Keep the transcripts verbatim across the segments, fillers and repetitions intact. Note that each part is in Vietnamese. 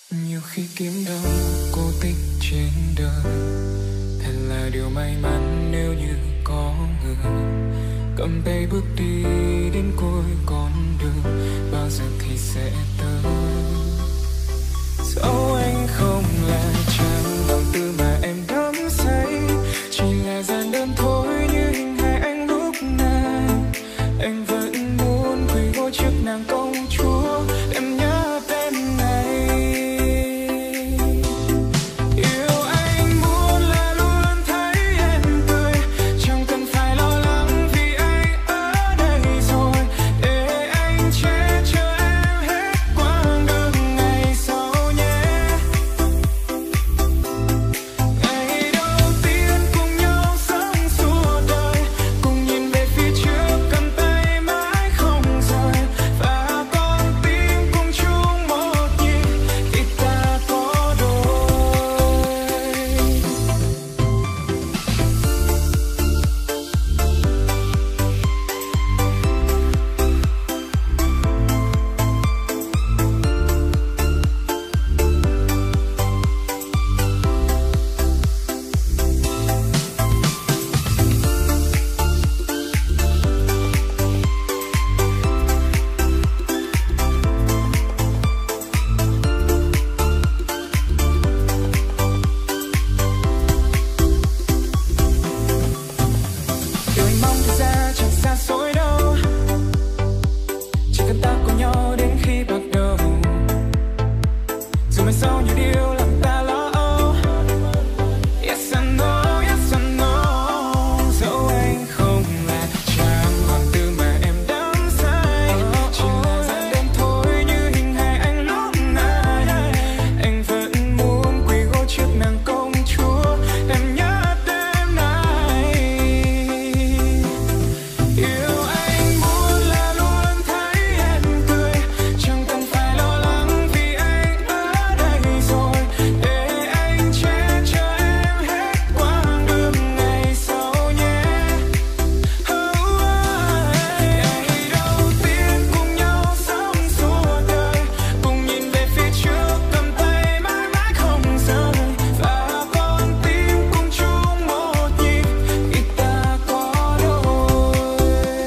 Nhiều khi kiếm đâu cô tích trên đời, thật là điều may mắn nếu như có người cầm tay bước đi đến cuối con đường. Bao giờ thì sẽ tới, dẫu anh không là chàng hoàng tử mà em đắm say, chỉ là gian đơn thôi như hình hài anh lúc này. Anh vẫn muốn quỳ gối trước nàng công chúa, em nhớ tên này. Yêu anh muốn là luôn thấy em cười, chẳng cần phải lo lắng vì anh ở đây rồi, để anh che chở em hết quãng đường ngày sau nhé. Ngày đầu tiên cùng nhau sống suốt đời, cùng nhìn về phía trước cầm tay mãi không rời, và con tim cùng chung một nhịp khi ta có đôi. Điều anh mong thực ra chẳng xa xôi đâu, chỉ cần ta cùng nhau đến khi bắt đầu. Dù mai sau nhiều điều làm ta lo âu, yes I know, yes I know. Dẫu anh không là chàng hoàng tử mà em đắm say, chỉ là gian đơn thôi như hình hài anh lúc này. Anh vẫn muốn quỳ gối trước nàng công chúa, em nhớ đêm nay. Yêu anh muốn là luôn thấy em cười, chẳng cần phải lo lắng vì anh ở đây rồi, để anh che chở em hết quãng đường ngày sau nhé. Ngày đầu tiên cùng nhau sống suốt đời, cùng nhìn về phía trước cầm tay mãi mãi không rời, và con tim cùng chung một nhịp khi ta có đôi.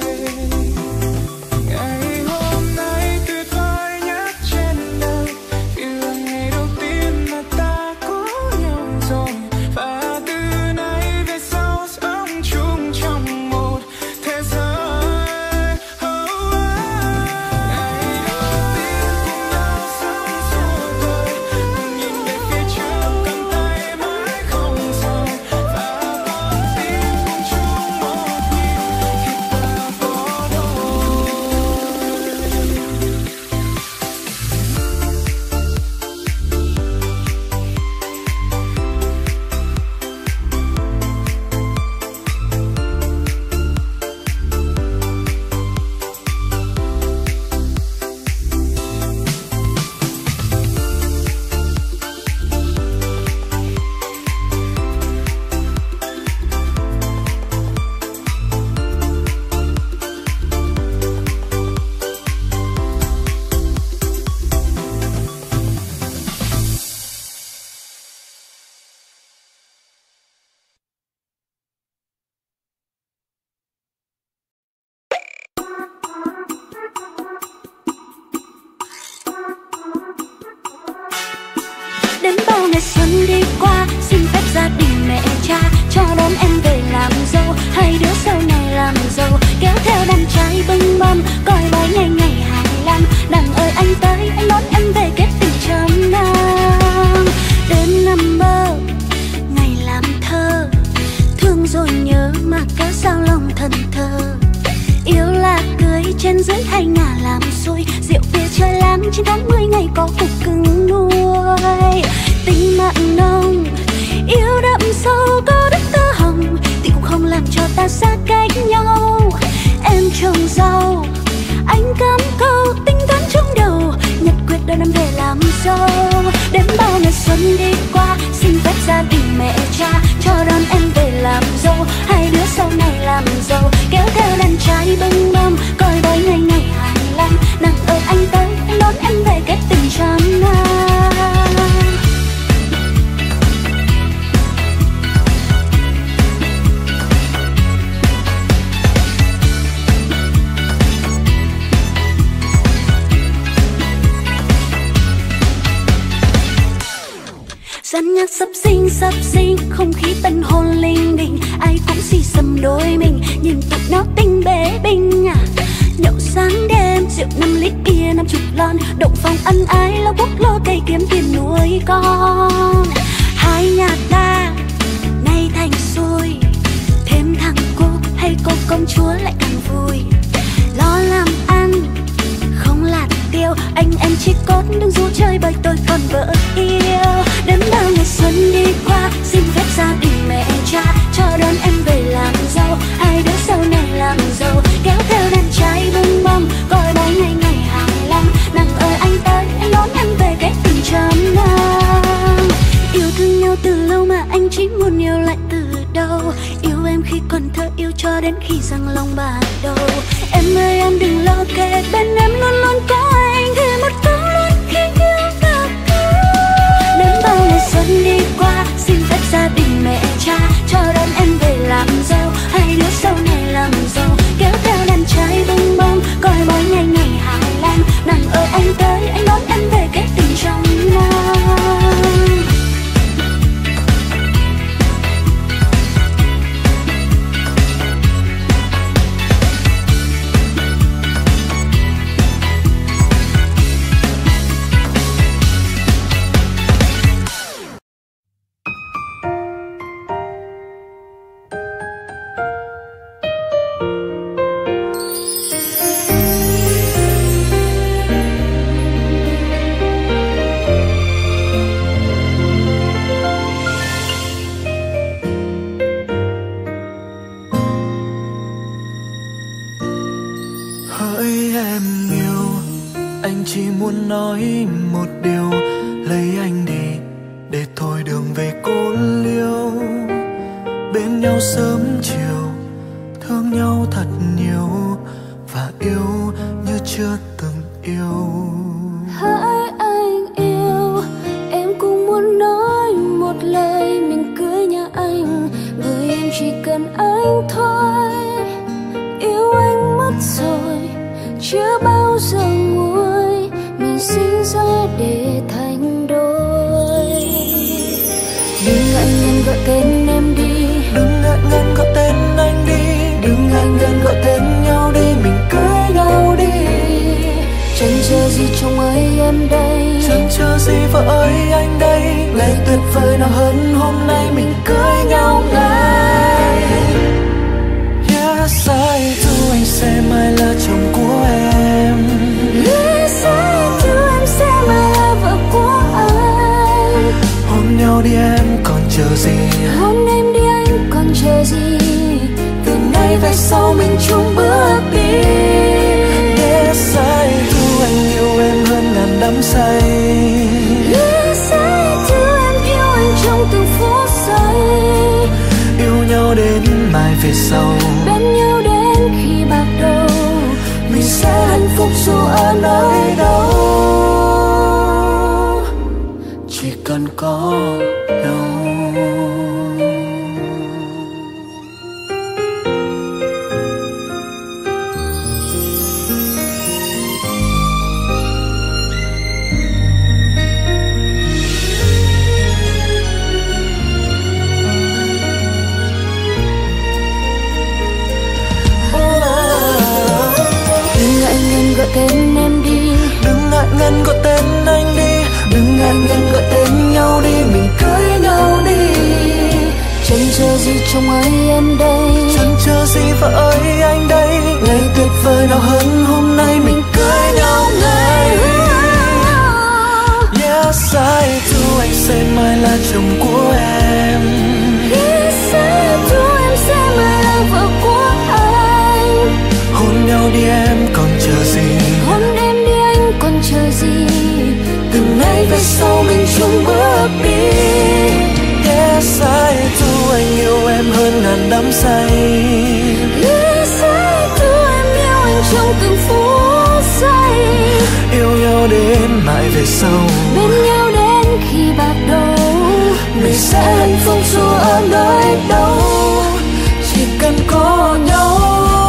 Ngày hôm nay tuyệt vời nhất trên đời, vì là ngày đầu tiên mà ta có nhau rồi, và từ nay về sau sống chung trong một thế giới. Oh, ngày đầu tiên cùng nhau sống suốt đời, cùng nhìn về phía trước cầm tay mãi không rời, và con tim cùng chung một nhịp khi ta có đôi. Đến bao ngày xuân đi qua, xin phép gia đình mẹ cha cho đón em về làm dâu. Hai đứa sau này làm giàu, kéo theo đàn trai bưng mâm, coi bói ngày ngày hai mươi lăm. Đằng ơi anh tới, anh đón em về kết tình trăm năm. Đêm nằm mơ, ngày làm thơ, thương rồi nhớ mà cớ sao lòng thần thơ. Yêu là cưới trên dưới hai ngả làm xuôi, rượu bia chơi lắm trên tháng mười ngày có cục cưng nuôi. Tình mặn nồng, yêu đậm sâu có đức tơ hồng, thì cũng không làm cho ta xa cách nhau. Em trồng rau, anh cắm câu tính toán trong đầu, nhật quyết đón em về làm dâu. Đến bao ngày xuân đi qua, xin phép gia đình mẹ cha cho đón em về làm dâu. Hai đứa sau này làm giàu, kéo theo đàn trai bưng mâm, coi bói ngày ngày hai mươi lăm. Nàng ơi anh tới, anh đón em về kết tình trăm năm. Dàn nhạc sập sinh sập sinh, không khí tân hôn linh đình, ai cũng xì xầm đôi mình, nhìn tụi nó tinh bế binh à. Nhậu sáng đêm rượu năm lít bia năm chục lon, động phòng ân ái lo quốc lo cây kiếm tiền nuôi con. Hai nhà ta nay thành xuôi, thêm thằng cô hay cô công chúa lại càng vui. Lo làm ăn không lạt tiêu, anh em chỉ cốt đừng ru chơi bởi tôi còn vợ yêu. Đến bao ngày xuân đi qua, xin phép gia đình mẹ cha cho đón em về làm dâu. Hai đứa sau này làm giàu, kéo theo đàn trai bưng bông, coi bói ngày ngày hài lòng. Nàng ơi anh tới, anh đón em về cái tình trăm năm. Yêu thương nhau từ lâu mà anh chỉ muốn yêu lại từ đầu. Yêu em khi còn thơ, yêu cho đến khi răng long bạc đầu. Em ơi em đừng lo kệ, bên em luôn luôn có anh, thì một câu luôn khi yêu gặp anh. Đến bao ngày xuân đi qua, xin phép gia đình mẹ cha cho đón em về làm dâu. Hai đứa sau này làm giàu, kéo theo đàn trai bưng bông, coi bói ngày ngày hài lòng. Nàng ơi anh tới, anh đón em về cái tình trong năm. Nói một điều, lấy anh đi để thôi đường về cô liêu. Bên nhau sớm chiều, thương nhau thật nhiều, và yêu như chưa từng yêu. Hỡi anh yêu, em cũng muốn nói một lời mình cưới nhà anh, bởi em chỉ cần anh thôi. Yêu anh mất rồi, chưa bao giờ nguôi, mình sinh ra để thành đôi. Đừng ngại ngần gọi tên em đi, đừng ngại ngần gọi tên anh đi, đừng ngại ngần gọi tên nhau đi, mình cưới nhau đi. Chẳng chờ gì chồng ơi em đây, chẳng chờ gì vợ ơi anh đây. Ngày tuyệt vời nào hơn hôm nay mình cưới nhau ngay. Yes I do, anh sẽ mãi là chồng của em. Yes I do, em sẽ mãi là vợ của anh. Hôn nhau đi em còn chờ gì, hôn em đi anh còn chờ gì. Từ nay về sau mình chung bước đi. Yes I do, anh yêu em hơn ngàn đắm say. Yes I do, em yêu anh trong từng phút giây. Yêu nhau đến mai về sau, bên nhau đến khi bạc đầu. Mình sẽ hạnh phúc dù ở nơi đâu, chỉ cần có nhau. Gọi tên em đi, đừng ngại ngần gọi tên anh đi, đừng ngại ngần gọi tên nhau đi, mình cưới nhau đi. Chẳng chờ gì chồng ơi em đây, chẳng chờ gì vợ ơi anh đây. Ngày tuyệt vời nào hơn hôm nay mình cưới nhau ngay. Yes I do, anh sẽ mãi là chồng của em. Yes I do, em sẽ mãi là vợ của anh. Hôn nhau đi em còn chờ gì, hôn em đi anh còn chờ gì. Từ nay về sau mình chung bước đi. Yes I do, anh yêu em hơn ngàn đắm say. Yes I do, em yêu anh trong từng phút giây. Yêu nhau đến mãi về sau, bên nhau đến khi bạc đầu. Mình sẽ hạnh phúc dù ở nơi đâu, chỉ cần có nhau.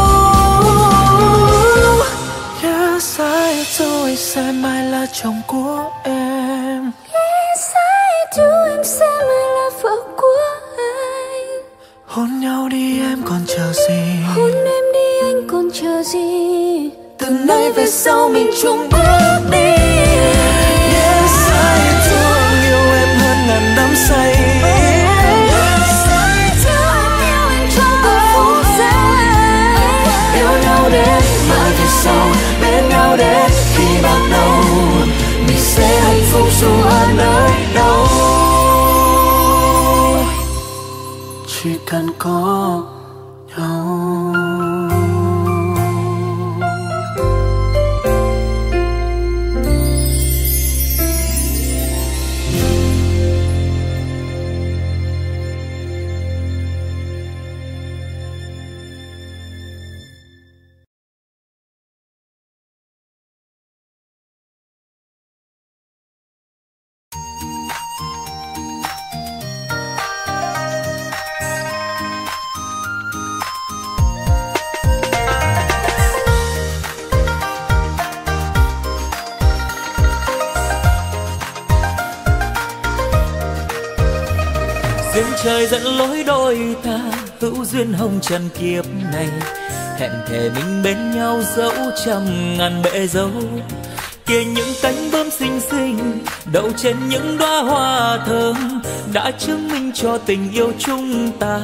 Yes I do, anh sẽ mãi là chồng của em. Yes I do, em em sẽ mãi là vợ của anh. Hôn nhau đi em còn chờ gì, hôn em đi anh còn chờ gì. từ nay về sau mình chung bước đi. Yes, I thương yêu em hơn ngàn đắm say. Yes, I thương yêu anh trong từng phút giây. Yêu nhau đến mãi về sau, bên nhau đến khi bạc đầu. Mình sẽ hạnh phúc dù ở nơi đâu, chỉ cần có nhau. Duyên trời dẫn lối đôi ta, hữu duyên hồng trần kiếp này. Hẹn thề mình bên nhau dẫu trăm ngàn bể dâu. Kia những cánh bướm xinh xinh đậu trên những đóa hoa thơm, đã chứng minh cho tình yêu chúng ta.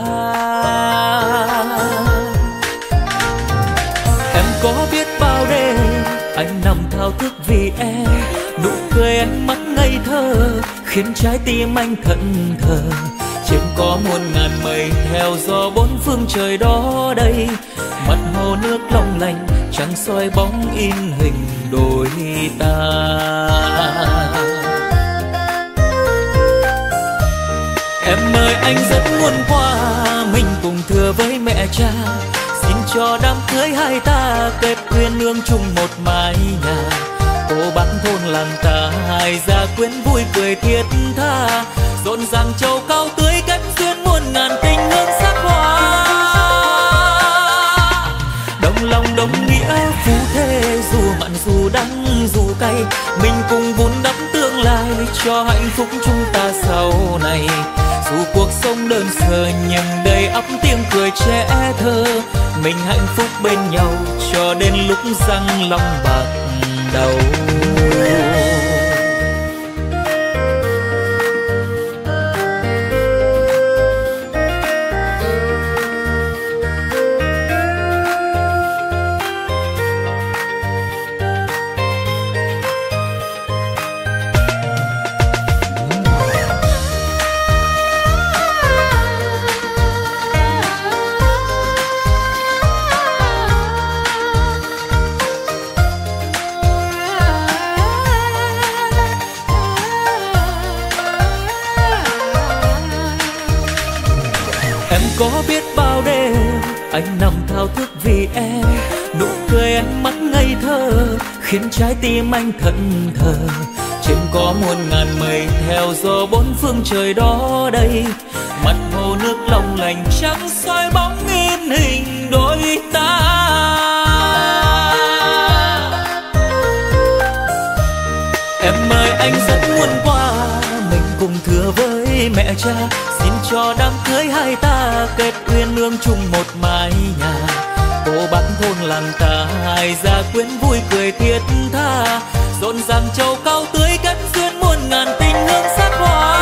Em có biết bao đêm anh nằm thao thức vì em, nụ cười ánh mắt ngây thơ khiến trái tim anh thẫn thờ. Trên có muôn ngàn mây theo gió bốn phương trời đó đây, mặt hồ nước long lanh trăng soi bóng in hình đôi ta. Em ơi anh rất muốn qua mình cùng thưa với mẹ cha, xin cho đám cưới hai ta kết quyên nương chung một mái nhà. Cô bác thôn làng ta hai gia quyến vui cười thiết tha, rộn ràng châu cao tưới kết duyên muôn ngàn tình hương sắc hoa. Đồng lòng đồng nghĩa phú thế, dù mặn dù đắng dù cay, mình cùng vun đắp tương lai cho hạnh phúc chúng ta sau này. Dù cuộc sống đơn sơ nhưng đầy ắp tiếng cười trẻ thơ, mình hạnh phúc bên nhau cho đến lúc răng long bạc đầu. Có biết bao đêm anh nằm thao thức vì em, nụ cười ánh mắt ngây thơ khiến trái tim anh thẫn thờ. Trên có muôn ngàn mây theo gió bốn phương trời đó đây, mặt hồ nước long lanh trắng soi bóng in hình đôi ta. Em ơi anh rất muốn qua mình cùng thưa với mẹ cha, xin cho đám cưới hai ta kết uyên ương chung một mái nhà. Cô bác thôn làng ta hai gia quyến vui cười thiết tha, rộn ràng châu cao tưới kết duyên muôn ngàn tình hương sắc hoa.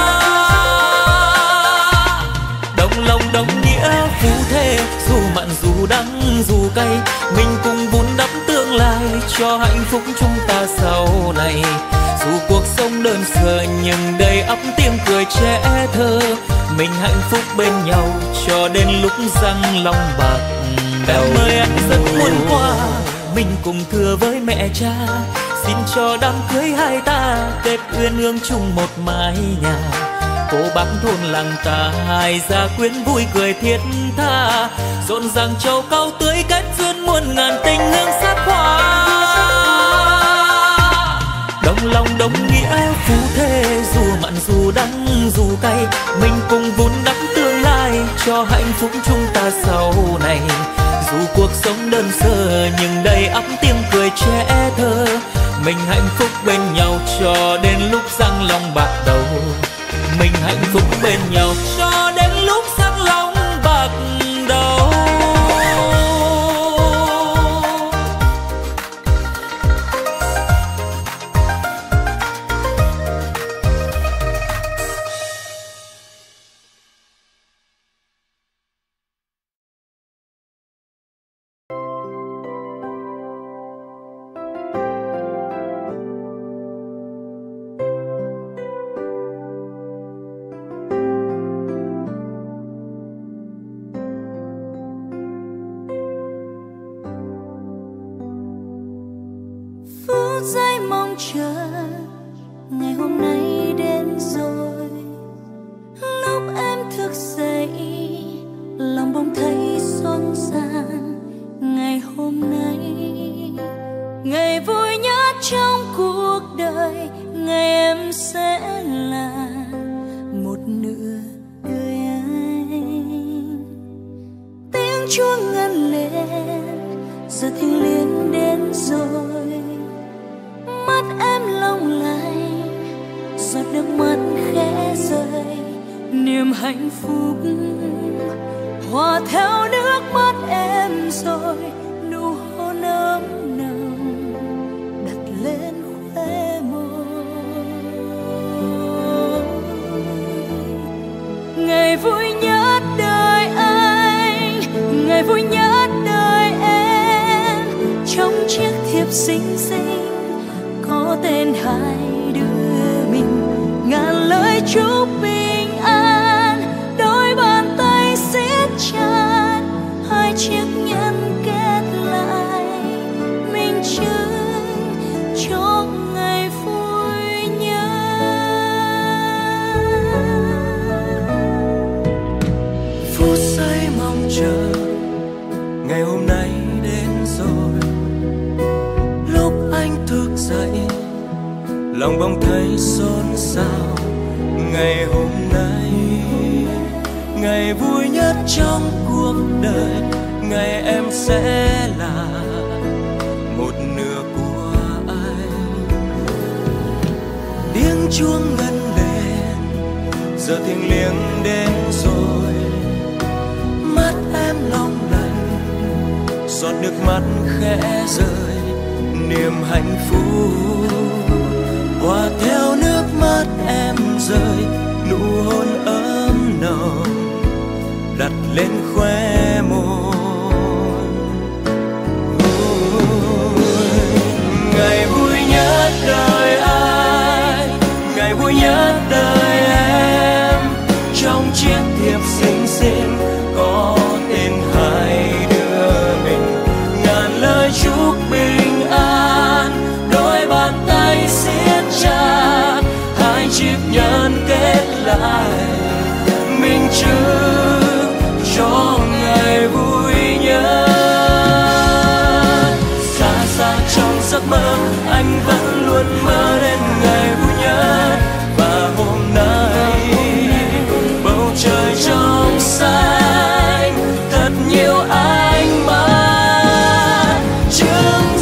Đồng lòng đồng nghĩa phú thế, dù mặn dù đắng dù cay, mình cùng vun đắp tương lai cho hạnh phúc chúng ta sau này. Dù cuộc sống đơn sơ nhưng đầy ắp tiếng cười trẻ thơ, mình hạnh phúc bên nhau cho đến lúc răng long bạc đầu. Em ơi anh rất muốn qua mình cùng thưa với mẹ cha, xin cho đám cưới hai ta kết uyên ương chung một mái nhà. Cô bác thôn làng ta hai gia quyến vui cười thiết tha, rộn ràng châu cao tưới kết duyên muôn ngàn tình hương sắc hoa. Đồng lòng đồng nghĩa phú thế, dù mặn dù đắng dù cay, mình cùng vun đắp tương lai cho hạnh phúc chúng ta sau này. Dù cuộc sống đơn sơ nhưng đầy ắp tiếng cười trẻ thơ, mình hạnh phúc bên nhau cho đến lúc răng long bạc đầu. mình hạnh phúc bên nhau cho đến lúc sắc long bạc đầu. Phút giây mong chờ ngày hôm nay đến rồi. Lúc em thức dậy lòng bỗng thấy xôn xang. Ngày hôm nay ngày vui nhất trong cuộc đời, ngày em sẽ là một nửa đời anh. Tiếng chuông ngân lên giờ thiêng liêng đến rồi. Mắt em long lanh giọt nước mắt khẽ rơi. Niềm hạnh phúc hòa theo nước mắt em rồi. Nụ hôn ấm nồng đặt lên khóe môi. Ngày vui nhất đời anh, ngày vui nhất đời em. Trong chiếc thiệp xinh xinh có tên hai đứa mình. Ngàn lời chúc bình an, đôi bàn tay siết chặt. Hai chiếc nhẫn kết lại, minh chứng cho ngày vui nhất. Phút giây mong chờ ngày hôm nay đến rồi. Lúc anh thức dậy lòng bỗng thấy xôn xao. Ngày hôm nay ngày vui nhất trong cuộc đời, ngày em sẽ là một nửa của anh. Tiếng chuông ngân lên giờ thiêng liêng đến rồi. Mắt em long lanh giọt nước mắt khẽ rơi. Niềm hạnh phúc hòa theo nước mắt em rơi. Nụ hôn ấm nồng đặt lên khóe môi. Ngày vui nhất đời anh, ngày vui nhất đời em. Trong chiếc thiệp xinh xinh có tên hai đứa mình. Ngàn lời chúc bình an, đôi bàn tay siết chặt. Hai chiếc nhẫn kết lại, minh chứng cho ngày vui nhất. Xa xa trong giấc mơ anh vẫn luôn mơ đến ngày vui nhất. Và hôm nay bầu trời trong xanh thật nhiều ánh mắt chứng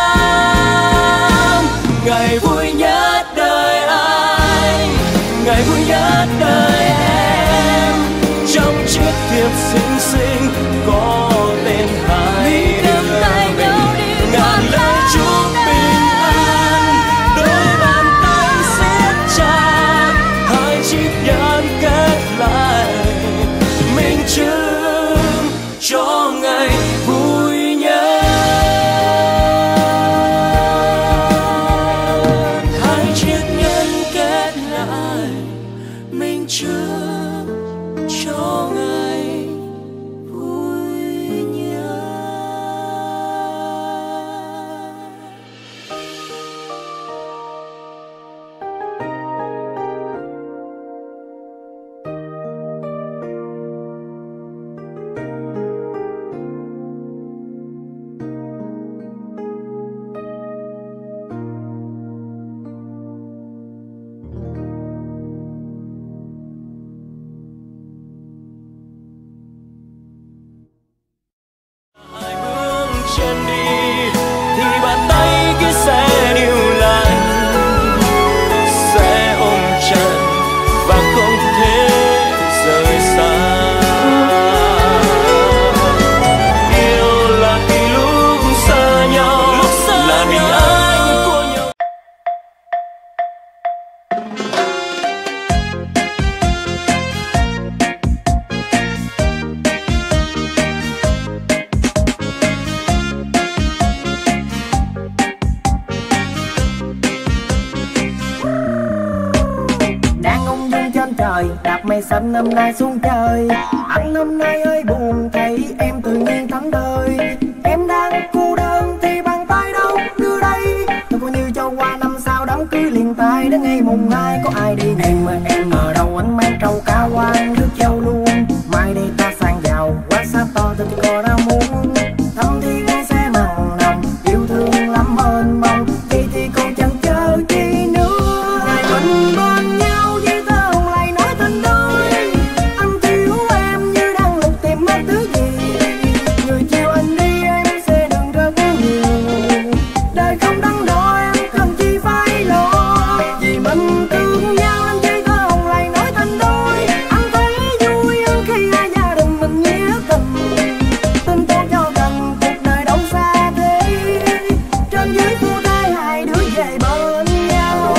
giám. Ngày vui nhất đời anh, ngày vui nhất đời em. Trong chiếc thiệp xinh xinh có tên hai đứa mình. Ngàn lời chúc bình an, đôi bàn tay siết chặt. Hai chiếc nhẫn kết lại, minh chứng cho ngày vui nhất. Hai chiếc nhẫn kết lại, minh chứng cho ngày vui nhất. trời, đạp mây xanh hôm nay xuống trời. Anh hôm nay ơi buồn thấy em tự nhiên thánh thơi. Em đang cô đơn thì bàn tay đâu đưa đây. Tôi coi như cho qua năm sau đám cưới liền tay. Đến ngày mùng hai có ai đi em mà em ở đâu anh mang trâu cá quan nước châu luôn. Mai đây ta sang giàu quá xa to tôi có ra muốn. Thăm thiên sẽ mặn nồng yêu thương lắm mênh mông. Vậy thì còn chẳng chờ chi nữa. Ngày mình bên nhau với tơ hồng lại nói tình đôi. Anh thiếu em như đang lục tìm mất thứ gì. Người chiều anh đi em sẽ đừng rất nhiều. Đời không đắn đo em cần chi phải lo. Vì mình thương nhau anh với tơ hồng lại nói tình đôi. Anh thấy vui hơn khi hai gia đình mình nghĩa tình. Tin tốt cho gần cuộc đời đâu xa thế. Trên dưới phu thê hai đứa về bên nhau.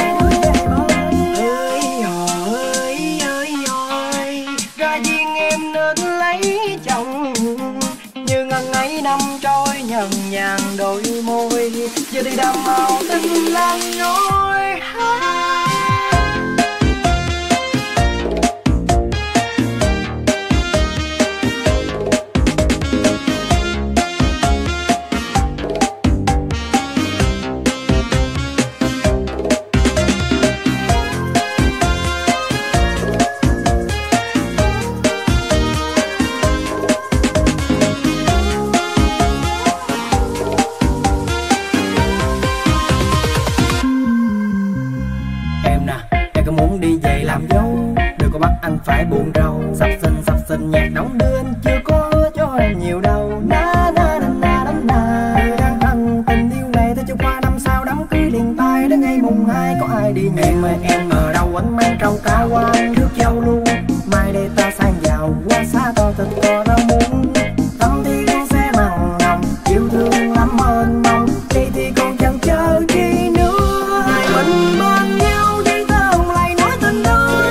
Ơi ơi ơi ơi, ra duyên em nên lấy chồng. Như ngần ấy năm trôi nhần nhàn đôi môi. Giờ thì đàm màu tình lan nhối. Anh phải buồn rầu sắp sinh sắp sinh nhạc đóng đưa anh chưa có hứa cho em nhiều đâu. Na na na na na na. Người đang thân tình yêu này tới cho qua năm sau đám cưới liền tay. Đến ngày mùng hai có ai đi nhẹ mà em ở đâu anh mang trâu cá quan nước châu luôn. Mai đây ta sang giàu quá xa to tình có đâu muốn. Thăm thiên sẽ mặn nồng yêu thương lắm mênh mông. Vậy thì còn chẳng chờ chi nữa. Ngày mình bên nhau với tơ hồng lại nói tình đôi.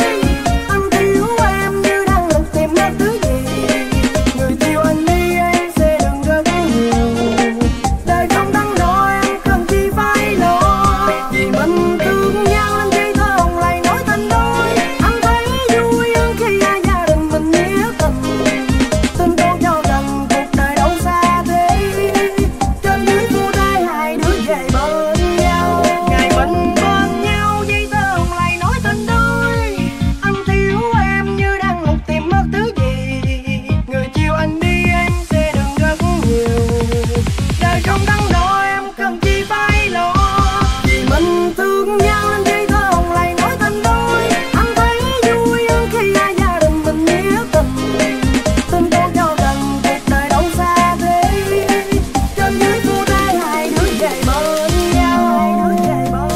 Người yêu anh đi em sẽ đừng rất nhiều. Đời không đắn đo em cần chi phải lo. Vì mình thương nhau anh với tơ hồng lại nói tình đôi. Anh thấy vui hơn khi hai gia đình mình nghĩa tình. Tin tốt cho gần cuộc đời đâu xa thế. Trên dưới phu thê hai đứa về bên nhau. Ngày mình bên nhau với tơ hồng lại nói tình đôi. Anh thiếu em như đang lục tìm mất thứ gì. Người chiều anh đi em sẽ đừng rất nhiều. Đời không đắn đo em cần chi phải lo. Vì mình thương nhau anh với tơ hồng lại nói tình đôi. Anh thấy vui hơn khi hai gia đình mình nghĩa tình. Tin tốt cho gần cuộc đời đâu xa thế. Trên dưới phu thê hai đứa về bên nhau. Hai đứa về bên nhau.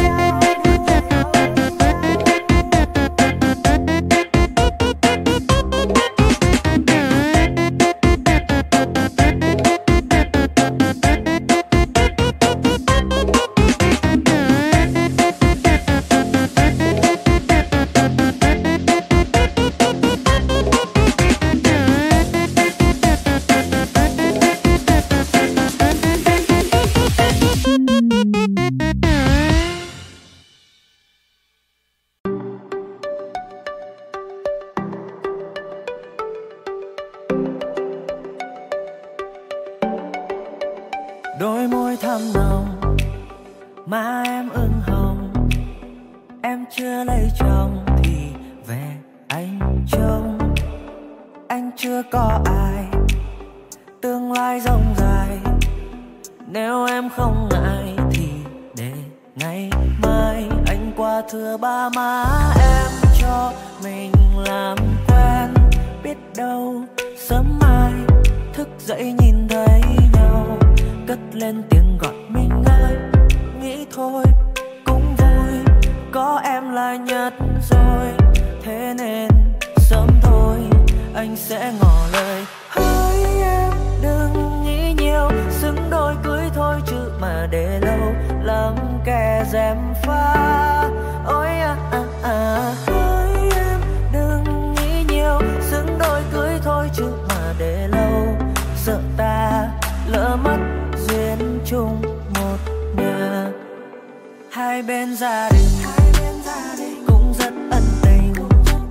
Đôi môi thắm nồng, má em ửng hồng. Em chưa lấy chồng thì về anh trông. Anh chưa có ai, tương lai rộng dài. Nếu em không ngại thì để ngày mai anh qua thưa ba má em cho mình làm quen. Biết đâu sớm mai thức dậy nhìn thấy nhau, cất lên tiếng gọi mình ơi. Nghĩ thôi cũng vui, có em là nhất rồi. Thế nên sớm thôi anh sẽ ngỏ lời. Hỡi em đừng nghĩ nhiều, xứng đôi cưới thôi chứ mà để lâu lắm kẻ dèm pha. Ôi à à à. Hỡi em đừng nghĩ nhiều, xứng đôi cưới thôi chứ mà để lâu sợ ta lỡ mất duyên chung một nhà. Hai bên gia đình cũng rất ân tình,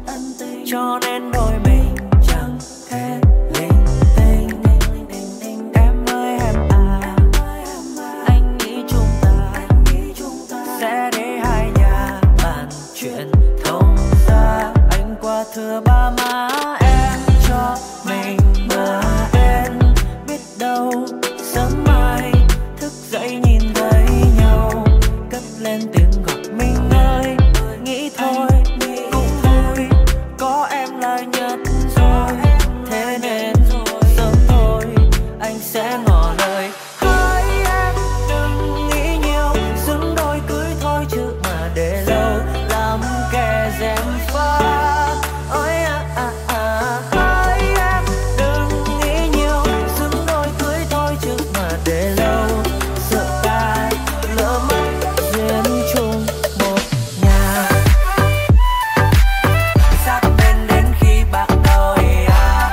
cho nên đôi mình chẳng thể linh tinh. Em ơi em à, anh nghĩ chúng ta sẽ để hai nhà bàn chuyện thông ra. Anh qua thưa ba má em cho mình bờ bên, biết đâu sớm mai thức dậy nhìn thấy nhau, cất lên tiếng gọi mình ơi. Nghĩ thôi cũng vui, có em là nhất rồi, thế nên sớm thôi anh sẽ ngỏ lời. Hỡi em đừng nghĩ nhiều, xứng đôi cưới thôi chứ mà để lâu làm kẻ gièm pha. Ôi à à à, hỡi em đừng nghĩ nhiều, xứng đôi cưới thôi chứ mà để lâu, sợ ta lỡ mất duyên chung một nhà. Sát bên đến khi bạc đầu à,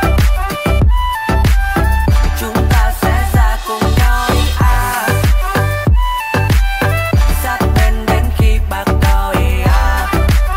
chúng ta sẽ ra cùng nhau đi à. Sát bên đến khi bạc đầu à,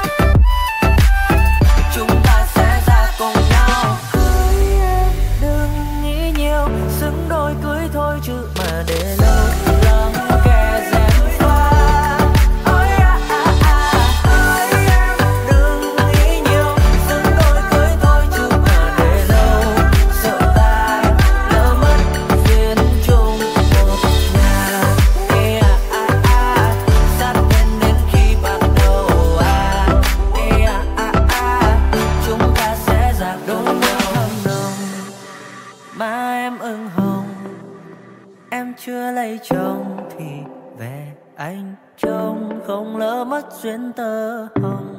chúng ta sẽ ra cùng nhau. Hỡi em đừng nghĩ nhiều, xứng đôi cưới thôi chứ mà để lâu làm kẻ gièm pha. Ôi à à à, hỡi em đừng nghĩ nhiều, xứng đôi cưới thôi chứ mà để lâu, sợ ta lỡ mất duyên chung một nhà. Ê à à à, sát bên đến khi bạc đầu à. Ê à à à, chúng ta sẽ ra đôi nhau hâm nồng. Má em ửng hồng, em chưa lấy chồng thì về anh trông không lỡ mất duyên tơ hồng.